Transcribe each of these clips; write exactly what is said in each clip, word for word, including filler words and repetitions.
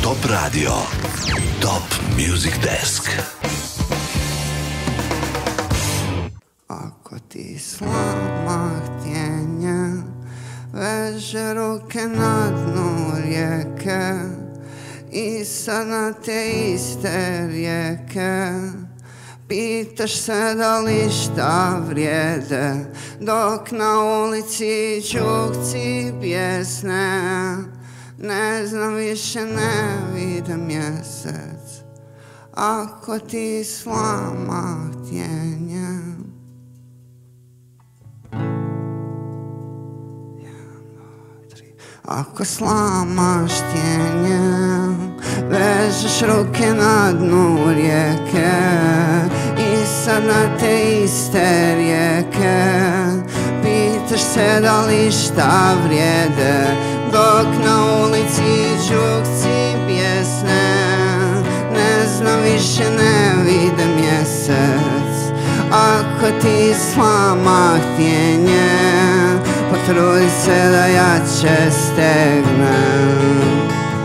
Top radio. Top Music Desk. Ako ti slama htjenja veže ruke na dnu rijeke i sad na te iste rijeke pitaš se da li šta vrijede, dok na ulici čukci pjesne. Ne znam više, ne vidim mjesec, ako ti slama htjenja. Ako slamaš htjenje, vežeš ruke na dnu rijeke i sad na te iste rijeke pitaš se da li šta vrijede, dok na ulici čukci pjesne. Ne znam više, ne vidim mjesec, ako ti slama htjenje, potrudi se da jače stegnem.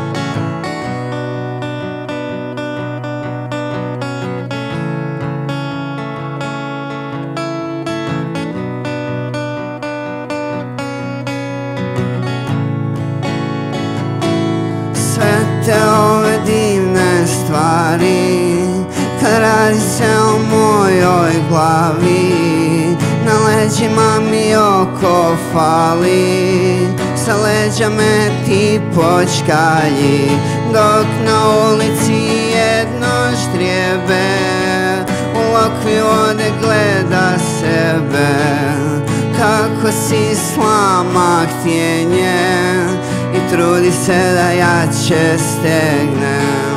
Sve te ove divne stvari, kad radi se o mojoj glavi, na leđima mi oko fali, sa leđa me ti počkalji, dok na ulici jedno štrijebe u lokvi vode gleda sebe. Kako si slama htjenje i trudi se da jače stegnem.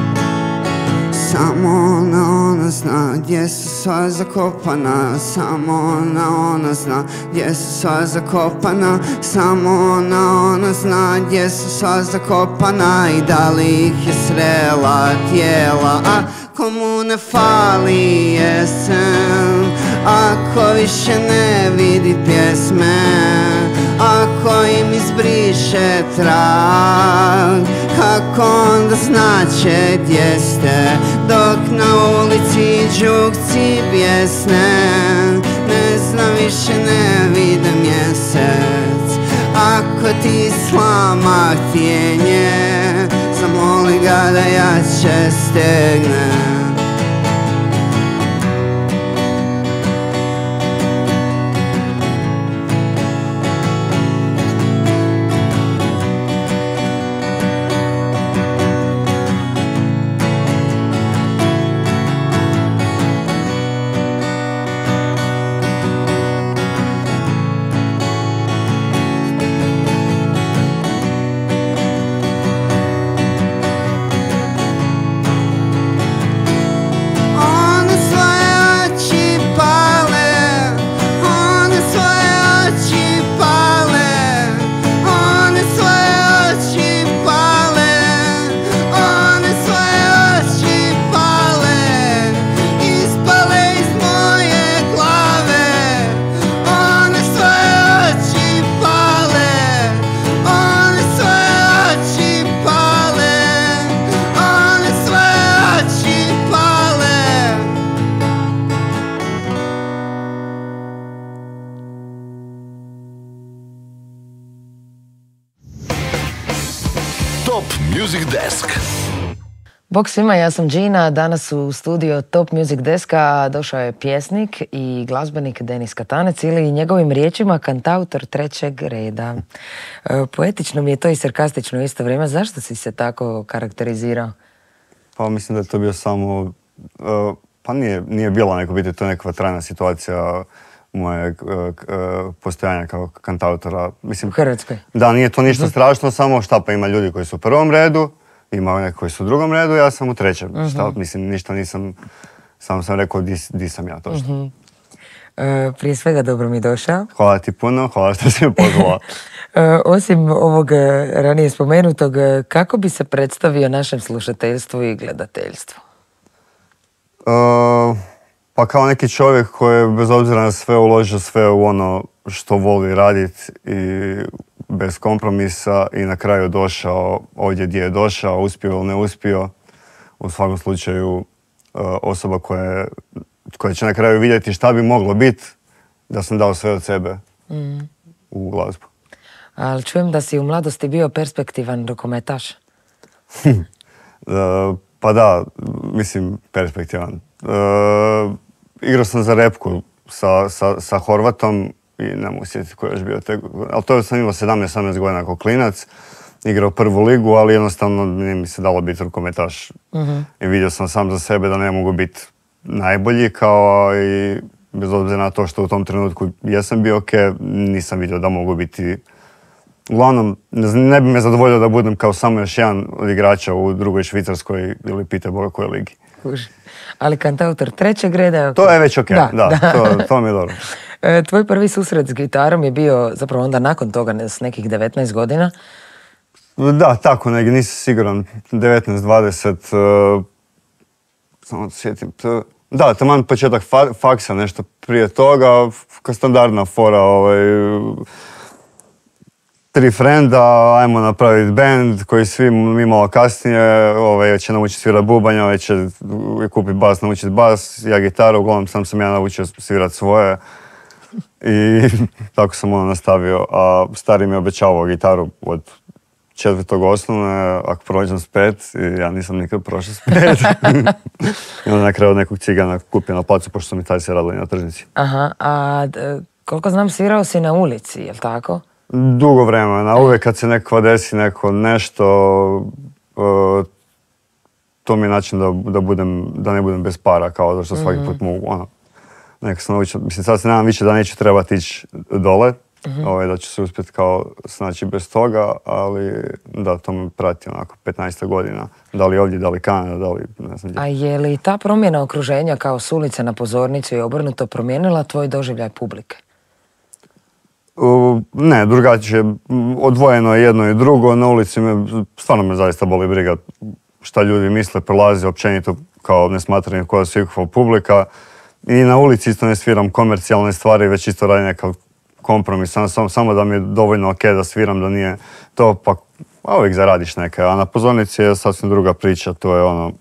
Samo ona, ona zna gdje su sva zakopana, samo ona, ona zna gdje su sva zakopana, samo ona, ona zna gdje su sva zakopana i da li ih je srela tijela. Ako mu ne fali jesen, ako više ne vidi pjesme, ako im izbriše trag, kako onda znače gdje ste, dok na ulici čukci pjesne. Ne znam više, ne vidim mjesec, ako ti slama htjenje, zamoli ga da jače stegnem. Top Music Desk. Bog svima, ja sam Gina, danas u studio Top Music Deska došao je pjesnik i glazbenik Denis Katanec ili njegovim riječima kantautor trećeg reda. Poetično mi je to i sarkastično u isto vrijeme. Zašto si se tako karakterizirao? Pa mislim da je to bio samo, pa nije, nije bila neko biti, to je neka trajna situacija moje postojanja kao kantautora. Mislim, u Hrvatskoj? Da, nije to ništa strašno, samo šta pa ima ljudi koji su u prvom redu, ima neki koji su u drugom redu, ja sam u trećem. Uh-huh. Šta, mislim, ništa nisam, samo sam rekao di, di sam ja točno. Uh-huh. Uh, prije svega dobro mi došao. Hvala ti puno, hvala što si me pozvala. uh, osim ovog ranije spomenutog, kako bi se predstavio našem slušateljstvu i gledateljstvu? Uh, pa kao neki čovjek koji je bez obzira na sve uložio sve u ono što voli raditi i bez kompromisa i na kraju došao ovdje gdje je došao, uspio ili ne uspio. U svakom slučaju uh, osoba koja, je, koja će na kraju vidjeti šta bi moglo biti da sam dao sve od sebe mm. u glazbu. Ali čujem da si u mladosti bio perspektivan rukometaš. uh, pa da, mislim perspektivan. Uh, igrao sam za repku sa, sa, sa Horvatom i ne mogu sjetiti koji je još bio te, ali to sam imao sedamnaest osamnaest godina kao klinac. Igrao prvu ligu, ali jednostavno nije mi se dalo biti rukometaš. Mm-hmm. I vidio sam sam za sebe da ne mogu biti najbolji, kao i bez obzira na to što u tom trenutku jesam bio ok, nisam vidio da mogu biti. Uglavnom, ne bi me zadovoljilo da budem kao samo još jedan od igrača u drugoj Švicarskoj ili pite Boga koje ligi. Ali kantautor trećeg reda je ok. To je već ok, da, da, da. To, to mi je dobro. Tvoj prvi susret s gitarom je bio zapravo onda nakon toga s nekih devetnaest godina. Da, tako negdje, nisam siguran, devetnaest dvadeset, uh, samo sjetim, to, da, taman početak fa- faksa, nešto prije toga, kao standardna fora, ovaj, tri frenda, ajmo napraviti band koji svi mi malo kasnije, ovaj, će naučiti svirati bubanja, ovaj će kupiti bas, naučiti bas, ja gitaru, uglavnom sam sam ja naučio svirati svoje. I tako sam ono nastavio, a stari mi je obećavao gitaru od četvrtog osnovne, ako prođem s pet, i ja nisam nikad prošao s pet. I onda na kraju od nekog cigana kupio na placu, pošto su mi taj se radili na tržnici. Aha, a d- koliko znam, svirao si na ulici, jel' tako? Dugo vremena, uvijek kad se neko desi neko nešto, uh, to mi je način da, da, budem, da ne budem bez para, kao da što svaki put mogu, ono, nekako sam naučio, mislim sad se nadam više da neće trebati ići dole, mm-hmm. ovaj, da ću se uspjeti kao snaći bez toga, ali da, to me prati onako petnaest godina, da li ovdje, da li Kanada, da li ne znam gdje. A je li ta promjena okruženja kao s ulice na pozornicu i obrnuto promijenila tvoj doživljaj publike? Uh, ne, drugačije, odvojeno je jedno i drugo, na ulici me, stvarno me zaista boli briga šta ljudi misle, prolazi općenito kao nesmatranje koja su ikakva publika. I na ulici isto ne sviram komercijalne stvari, već isto radim nekakav kompromis, sam, sam, samo da mi je dovoljno ok da sviram, da nije to, pa a uvijek zaradiš neke. A na pozornici je sasvim druga priča, to je ono,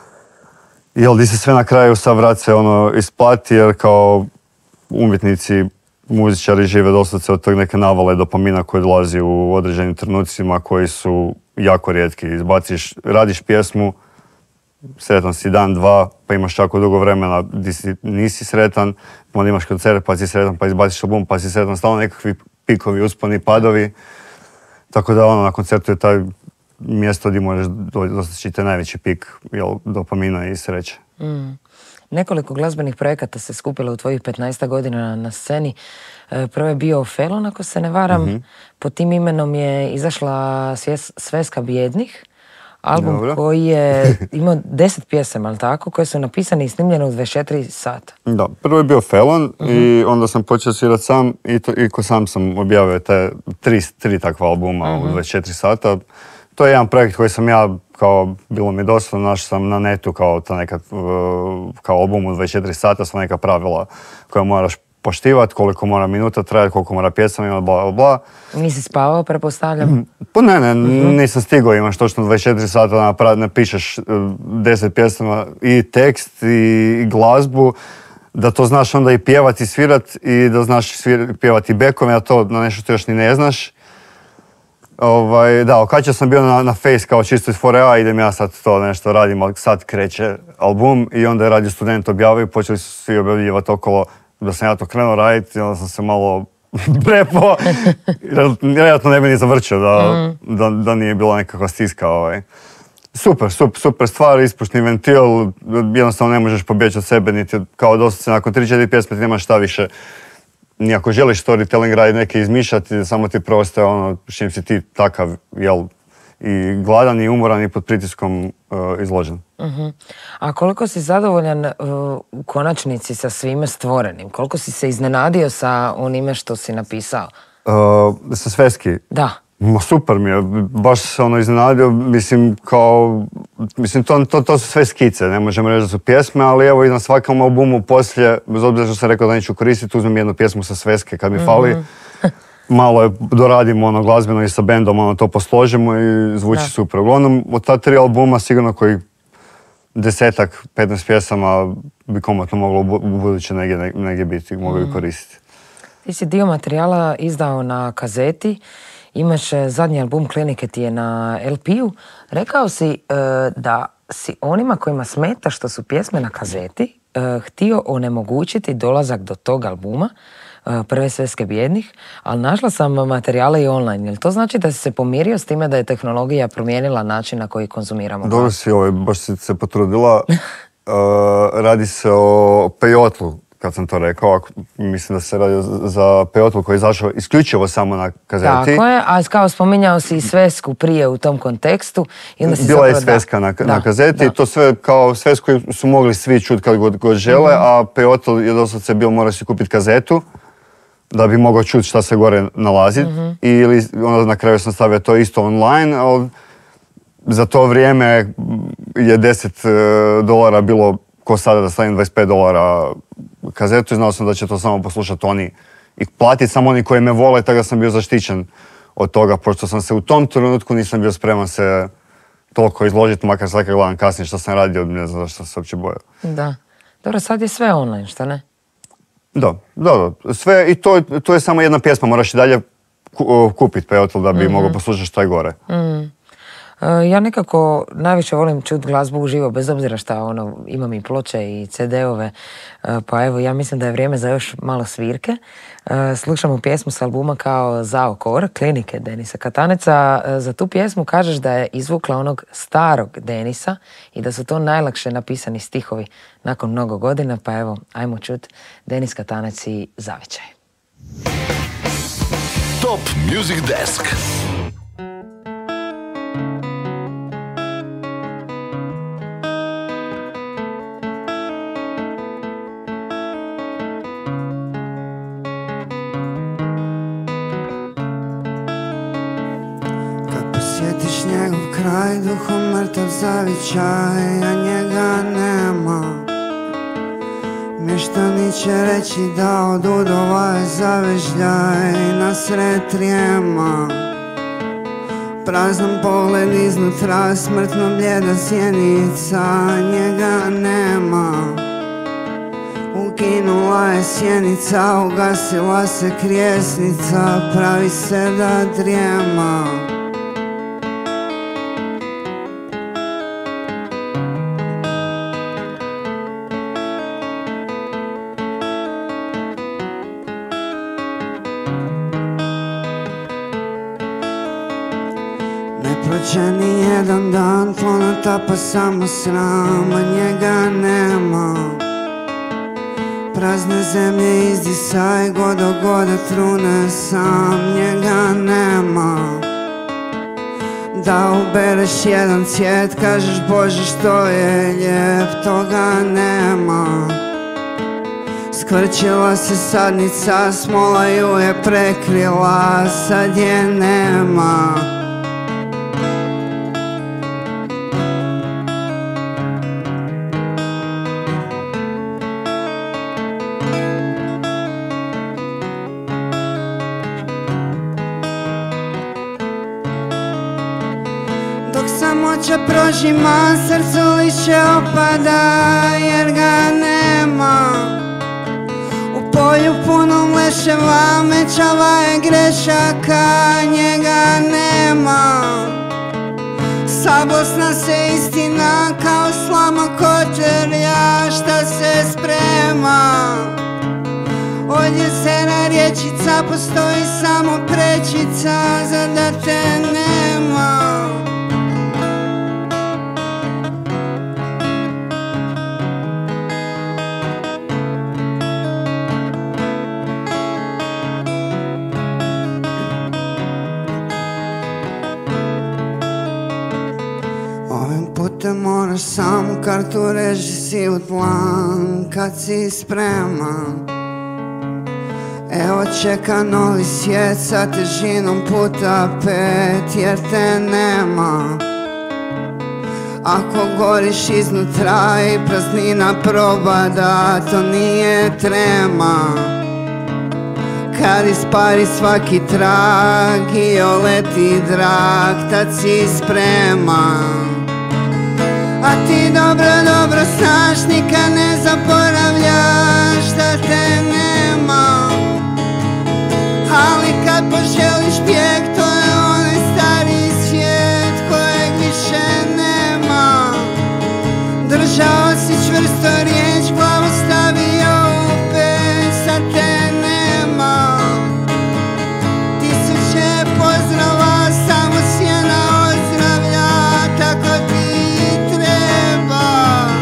jel di se sve na kraju sa vrat se ono isplati, jer kao umjetnici, muzičari žive doslovce od tog neke navale dopamina koji dolazi u određenim trenucima koji su jako rijetki. Izbaciš, radiš pjesmu, sretan si dan, dva, pa imaš jako dugo vremena gdje si, nisi sretan, onda imaš koncert pa si sretan, pa izbaciš album pa si sretan, stalno nekakvi pikovi, usponi, padovi. Tako da ono, na koncertu je taj mjesto gdje možeš dostići te najveći pik, jel, dopamina i sreće. Mm. Nekoliko glazbenih projekata se skupilo u tvojih petnaest godina na sceni. Prvo je bio Felon, ako se ne varam. Mm-hmm. Pod tim imenom je izašla Sveska bijednih. Album Dobro. Koji je imao deset pjesama, ali tako, koje su napisane i snimljene u dvadeset četiri sata. Da, prvo je bio Felon uh-huh. i onda sam počeo svirati sam i, to, i ko sam sam objavio te tri, tri takva albuma uh-huh. u dvadeset četiri sata. To je jedan projekt koji sam ja, kao, bilo mi dosta, našao sam na netu kao, ta neka, kao album u dvadeset četiri sata, su neka pravila koja moraš poštivati, koliko mora minuta trajati, koliko mora pjesama imati, bla, bla, bla. Nisi spavao, pretpostavljam? Pa ne, ne, mm-hmm. nisam stigao, imaš točno dvadeset četiri sata, napra- napišeš deset pjesama i tekst i glazbu, da to znaš onda i pjevati i svirat i da znaš svir- pjevati bekove, a to na nešto što još ni ne znaš. Ovaj, da, okačio sam bio na, na Face kao čisto iz fore, a idem ja sad to nešto radim, ali sad kreće album i onda je Radio Student objavio i počeli su svi objavljivati okolo da sam ja to krenuo raditi i onda sam se malo prepo, vjerojatno ne bi ni zavrčio da, mm. da, da nije bila nekakva stiska. Ovaj. Super, super, super stvar, ispušni ventil, jednostavno ne možeš pobjeći od sebe, niti kao dosta se nakon tri četiri pjesme ti nemaš šta više. Ni ako želiš storytelling raditi neke izmišljati, samo ti prostaje ono s čim si ti takav, jel, i gladan i umoran i pod pritiskom uh, izložen. Uh-huh. A koliko si zadovoljan uh, u konačnici sa svime stvorenim? Koliko si se iznenadio sa onime što si napisao? Uh, sa Sveski? Da. Ma super mi je, baš se ono iznenadio, mislim kao, mislim to, to, to su sve skice, ne možemo reći da su pjesme, ali evo i na svakom albumu poslije, bez obzira što sam rekao da neću koristiti, uzmem jednu pjesmu sa Sveske kad mi fali. Mm-hmm. malo je doradimo ono glazbeno i sa bendom, ono to posložimo i zvuči Da. super. Uglavnom, od ta tri albuma sigurno koji desetak, petnaest pjesama bi komotno moglo u bu- u buduće negdje, negdje biti, mogli bi koristiti. Ti si dio materijala izdao na kazeti, imaš e, zadnji album Klinike ti je na el pe-u. Rekao si e, da si onima kojima smeta što su pjesme na kazeti e, htio onemogućiti dolazak do tog albuma, e, Prve sveske bijednih, ali našla sam materijale i online. Jel to znači da si se pomirio s time da je tehnologija promijenila način na koji konzumiramo Dobro glazbu? si, ovaj, baš si se potrudila. Uh, radi se o Pejotlu, kad sam to rekao. Ako- mislim da se radi za Pejotlu koji je izašao isključivo samo na kazeti. Tako je, a kao spominjao si i svesku prije u tom kontekstu. I onda si Bila je zapravo- da. sveska na, Da, na kazeti da. i to sve kao svesku su mogli svi čuti kad god, god žele, a Pejotl je doslovce bio, morao si kupiti kazetu da bi mogao čuti šta se gore nalazi. Ili onda na kraju sam stavio to isto online, ali za to vrijeme je deset e, dolara bilo ko sada da stavim dvadeset pet dolara kazetu i znao sam da će to samo poslušati oni i platiti samo oni koji me vole, tako da sam bio zaštićen od toga, pošto sam se u tom trenutku nisam bio spreman se toliko izložiti, makar sad kad gledam kasnije što sam radio, ne znam zašto sam se uopće bojao. Da. Dobro, sad je sve online, šta ne? Da, da, da. Sve, i to, to je samo jedna pjesma, moraš i dalje ku, kupiti Pejotl da bi mogao poslušati što je gore. E, Ja nekako najviše volim čuti glazbu uživo, bez obzira šta ono, imam i ploče i ce de-ove, e, pa evo ja mislim da je vrijeme za još malo svirke. E, Slušamo pjesmu s albuma kao Zao Kor, Klinike Denisa Kataneca. E, Za tu pjesmu kažeš da je izvukla onog starog Denisa i da su to najlakše napisani stihovi nakon mnogo godina, pa evo, ajmo čut Denis Katanec i Zavičaj. Top Music Desk. Kad posjetiš njegov kraj, duhom mrtav zavičaj, a njega nema. Mještani će reći da od udova je zavežljaj nasred trijema. Prazan pogled iznutra, smrtno blijeda sjenica, njega nema. Uginula je sjenica, ugasila se krijesnica, pravi se da drijema. Ne prođe ni jedan dan, ponuta pa samo sram, a njega nema. Prazne zemlje izdisaj, godo godo trune sam, njega nema. Da ubereš jedan cvijet, kažeš Bože što je lijep, toga nema. Skvrčila se sadnica, smola ju je prekrila, sad je nema. Dok samoća prožima, srcu lišće opada, jer ga nema. U polju punom leševa, mećava je grešaka, njega nema. Sabosna se istina, kao slama kočerja, šta se sprema. Od jesena rječica, postoji samo prečica, za da te nema. Ovim putem moraš sam kartu reži si u tlan kad si spreman. Evo čeka novi svijet sa težinom puta pet jer te nema. Ako goriš iznutra i praznina probada, to nije trema. kad ispari svaki trag i oleti drag, tad si spreman. A ti dobro, dobro znaš, nikad ne zaboravljaš da te nema. Ali kad poželiš bijeg, to je onaj stari svijet kojeg više nema. Držao si čvrsto riječ, glavu stavio u peć, sad te nema. Tisuće pozdrava, samo sjena ozdravlja, tako ti treba.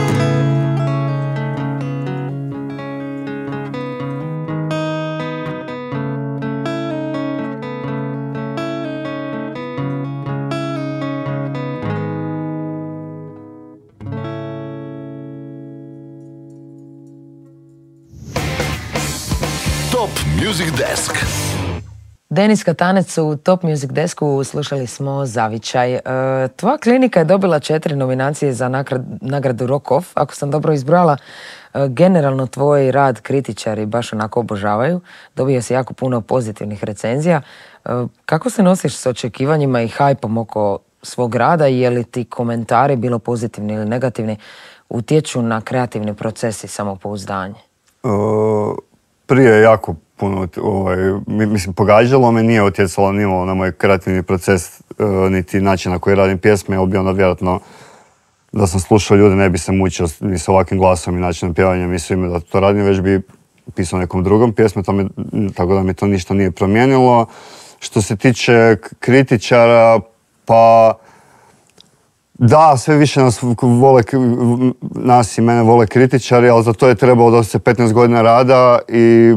Top Music Desk. Denis Katanec u Top Music Desku slušali smo Zavičaj. E, tvoja klinika je dobila četiri nominacije za nagrad, nagradu Rock Off. Ako sam dobro izbrala, e, generalno tvoj rad kritičari baš onako obožavaju. Dobio si jako puno pozitivnih recenzija. E, kako se nosiš s očekivanjima i hajpom oko svog rada? Je li ti komentari, bilo pozitivni ili negativni, utječu na kreativni proces i samopouzdanje? Uh, prije jako puno, ovaj, mislim, pogađalo me, nije utjecalo nimalo na moj kreativni proces, uh, niti način na koji radim pjesme, jer bi onda vjerojatno da sam slušao ljude ne bi se mučio ni s ovakvim glasom i načinom pjevanja, mislim da to radim, već bi pisao nekom drugom pjesme, to mi, tako da mi to ništa nije promijenilo. Što se tiče kritičara, pa da, sve više nas vole, nas i mene vole kritičari, ali za to je trebalo da se petnaest godina rada i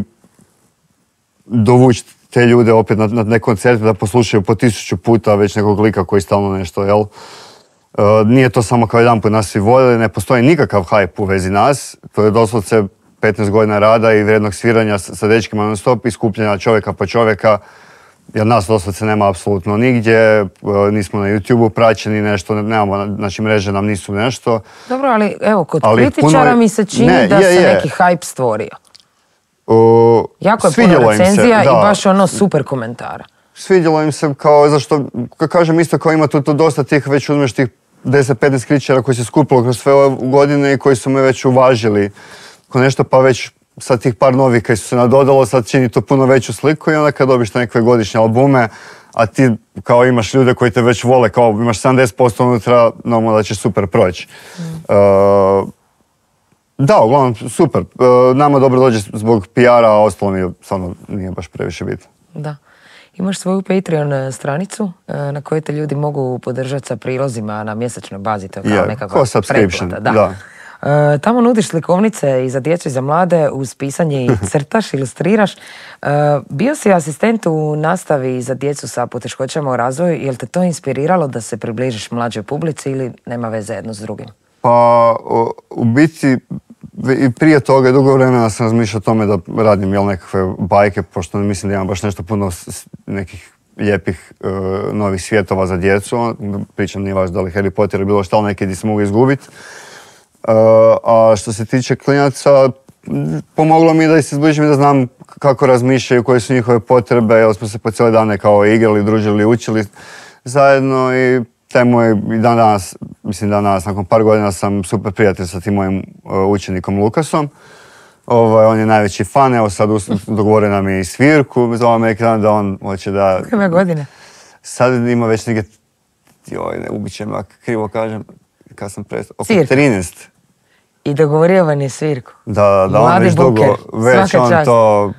dovući te ljude opet na, na ne koncerte da poslušaju po tisuću puta već nekog lika koji stalno nešto, jel? Uh, nije to samo kao jedan put nas svi voljeli, ne postoji nikakav hype u vezi nas, to je doslovce petnaest godina rada i vrijednog sviranja sa, sa dečkima non stop i skupljanja čovjeka po čovjeka. Jer nas doslovce nema apsolutno nigdje, nismo na YouTubeu praćeni nešto, nemamo, znači mreže nam nisu nešto. Dobro, ali evo, kod Ali kritičara puno- mi se čini Ne, da je, se je. neki hype stvorio. O, Jako je puno svidjelo im se, recenzija i da. baš ono super komentara. Svidjelo im se kao, zašto, ka kažem isto kao ima tu, tu dosta tih, već uzmeš tih deset petnaest kritičara koji se skupilo kroz sve ove godine i koji su me već uvažili ko nešto, pa već sad tih par novih koji su se nadodalo, sad čini to puno veću sliku i onda kad dobiš nekakve godišnje albume, a ti kao imaš ljude koji te već vole, kao imaš sedamdeset posto unutra, normalno da će super proći. Mm. Uh, da, uglavnom, super. Uh, nama dobro dođe zbog P R-a, a ostalo mi stvarno nije baš previše bitno. Da. Imaš svoju Patreon e, stranicu e, na kojoj te ljudi mogu podržati sa prilozima na mjesečnoj bazi, to je kao Je, nekakva kao subscription, pretplata, da. E, tamo nudiš slikovnice i za djecu i za mlade uz pisanje i crtaš, ilustriraš. E, bio si asistent u nastavi za djecu sa poteškoćama u razvoju, jel te to inspiriralo da se približiš mlađoj publici ili nema veze jedno s drugim? Pa, o, u biti, i prije toga i dugo vremena sam razmišljao o tome da radim jel, nekakve bajke, pošto mislim da imam baš nešto puno s- nekih lijepih e, novih svjetova za djecu. Pričam, nije važno da li Harry Potter ili bilo šta, ali neki di se mogu izgubiti. E, a što se tiče klinaca, m, pomoglo mi da ih se zbližim i da znam kako razmišljaju, koje su njihove potrebe, jer smo se po cijele dane kao igrali, družili, učili zajedno i taj moj i dan danas, mislim dan danas, nakon par godina sam super prijatelj sa tim mojim uh, učenikom Lukasom. Ovaj, on je najveći fan, evo sad us- dogovorio nam je i svirku, zove me neki dan da on hoće da... Koje ima godine? Sad ima već negdje, joj, ne ubit će me ako krivo kažem, kad sam prestao, oko Svirka. trinaest. I dogovorio vam je svirku. Da, da on Mladi već dugo, buker, već svaka on čast. to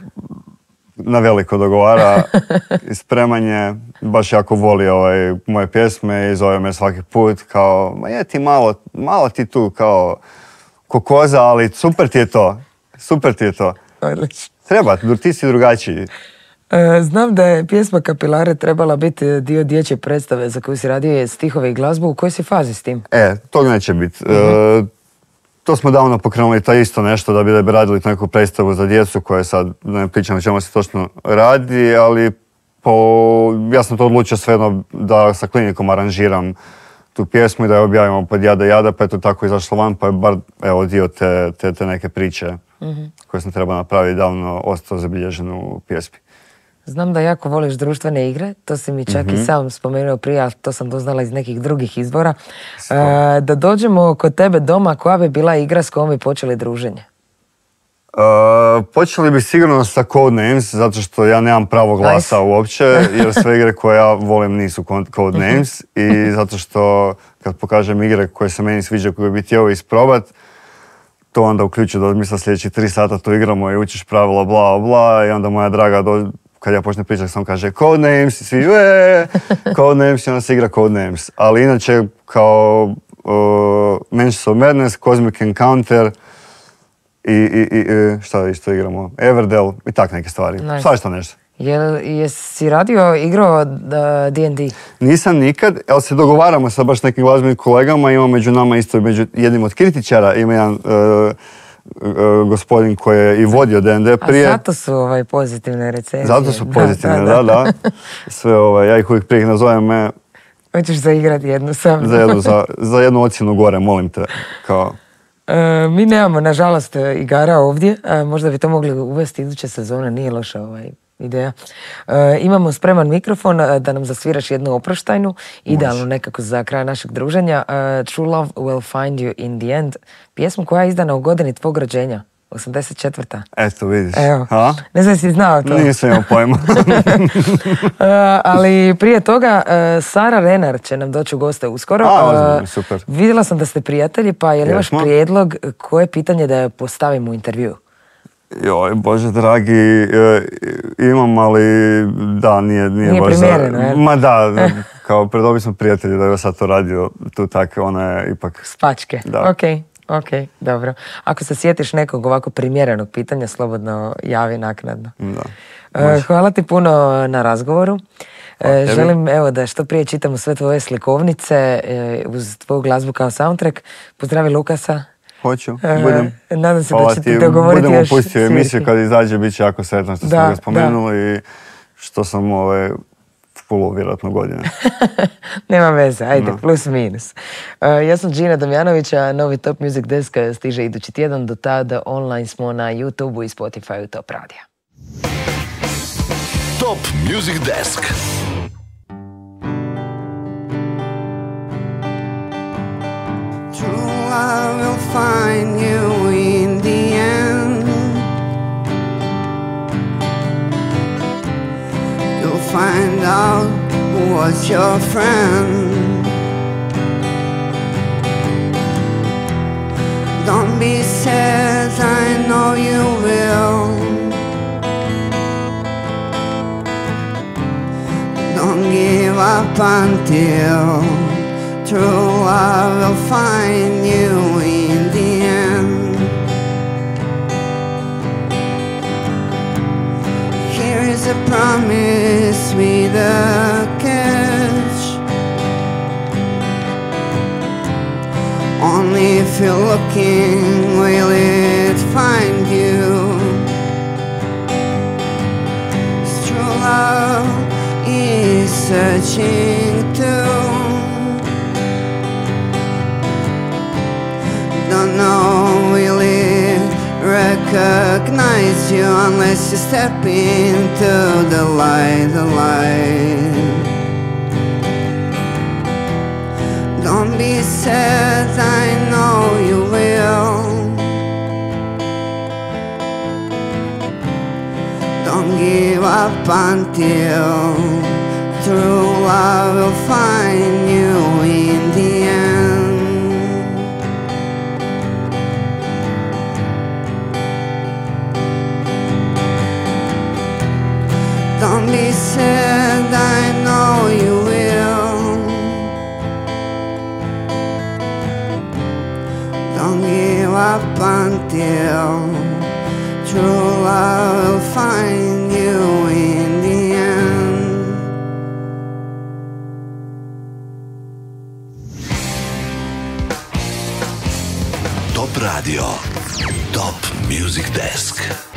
na veliko dogovara i spremanje, baš jako voli ovaj, moje pjesme i zove me svaki put kao, ma je ti malo, malo ti tu kao ko koza, ali super ti je to, super ti je to. Odlično. Treba, ti si drugačiji. E, Znam da je pjesma Kapilare trebala biti dio dječje predstave za koju si radio stihove i glazbu. U kojoj si fazi s tim? E, tog neće biti. E, to smo davno pokrenuli to isto nešto da bi, da bi radili neku predstavu za djecu koja sad, ne pričam o čemu se točno radi, ali po, ja sam to odlučio svejedno da sa klinikom aranžiram tu pjesmu i da je objavimo pod Jada Jada, pa je to tako izašlo van, pa je bar evo, dio te, te, te neke priče koje sam trebao napraviti davno ostao zabilježen u pjesmi. Znam da jako voliš društvene igre, to si mi čak Mhm. i sam spomenuo prije, ali to sam doznala iz nekih drugih izvora. E, da dođemo kod tebe doma, koja bi bila igra s kojom bi počeli druženje? Uh, počeli bi sigurno sa Codenames, zato što ja nemam pravo glasa Nice. uopće, jer sve igre koje ja volim nisu Codenames i zato što kad pokažem igre koje se meni sviđa, koje bi htio isprobat, to onda uključuje da mi sa sljedećih tri sata to igramo i učiš pravila bla bla i onda moja draga do, kad ja počnem pričati sam kaže Codenames i svi eee, Codenames i onda se igra Codenames. Ali inače kao uh, Mansions of Madness, Cosmic Encounter i, i, i šta isto igramo, Everdell i tak neke stvari. Nice. Svašta nešto. Jel, jesi radio, igrao D and D? Nisam nikad, ali se dogovaramo sa baš nekim glazbenim kolegama, ima među nama isto i među jednim od kritičara, ima jedan uh, uh, gospodin koji je i vodio D and D prije. A zato su ovaj, pozitivne recenzije. Zato su pozitivne, da, da. da. Sve ovaj, ja ih uvijek prije nazovem me Hoćeš zaigrati jednu sam. za jednu, za, za jednu ocjenu gore, molim te. Kao, E, mi nemamo, nažalost, igara ovdje. E, možda bi to mogli uvesti iduće sezone, nije loša ovaj ideja. E, imamo spreman mikrofon e, da nam zasviraš jednu oproštajnu, idealno nekako za kraj našeg druženja. E, True Love Will Find You in the End, pjesmu koja je izdana u godini tvog rođenja, osamdeset četvrta. eto, vidiš. Evo, A? ne znam si znao to. Nisam imao pojma. E, ali prije toga e, Sara Renar će nam doći u goste uskoro. A, E, ozbiljno, super. Vidjela sam da ste prijatelji, pa je li imaš Jesmo. prijedlog koje pitanje da je postavim u intervju? Joj, Bože dragi, e, imam, ali da, nije, nije, Nije baš primjereno, za... jel? Ma da, da, kao predobi smo prijatelji da je sad to radio tu tak, ona je ipak... Spačke. Da. Ok, ok, dobro. Ako se sjetiš nekog ovako primjerenog pitanja, slobodno javi naknadno. Da. E, hvala ti puno na razgovoru. E, Hvala tebi. želim evo da što prije čitamo sve tvoje slikovnice e, uz tvoju glazbu kao soundtrack. Pozdravi Lukasa. Hoću, E, budem. nadam se Hvala da će ti, ti dogovoriti budemo još pustio emisiju svirki. kad izađe, bit će jako sretan što Da, smo ga spomenuli i što sam ove, full vjerojatno godine. Nema veze, ajde, No. plus minus. Uh, ja sam Gina Damjanović, a novi Top Music Desk stiže idući tjedan. Do tada online smo na YouTubeu i Spotifyu Top Radija. Top Music Desk. True love will find you in the end. You'll find out who was your friend. Don't be sad, I know you will. Don't give up until true love will find you in the end. Here is a promise with a catch. Only if you're looking will it find you. True love is searching too. Don't know will it recognize you unless you step into the light, the light. Don't be sad, I know you will. Don't give up until true love will find you in the end. Don't be sad, I know you will. Don't give up until true love will find you in the end. Top Radio. Top Music Desk.